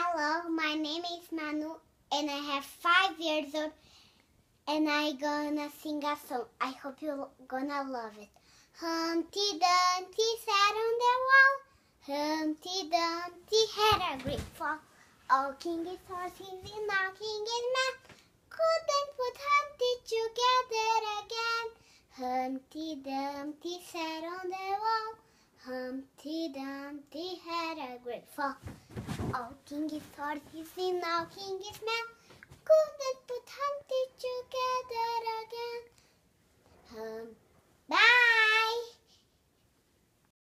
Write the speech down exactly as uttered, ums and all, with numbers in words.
Hello, my name is Manu and I have five years old and I gonna sing a song. I hope you're gonna love it. Humpty Dumpty sat on the wall. Humpty Dumpty had a great fall. All king's horses and all king's men couldn't put Humpty together again. Humpty Dumpty sat on the wall. Humpty Dumpty had a great fall. All king's horses and all king's men couldn't put Humpty together again. Um, bye!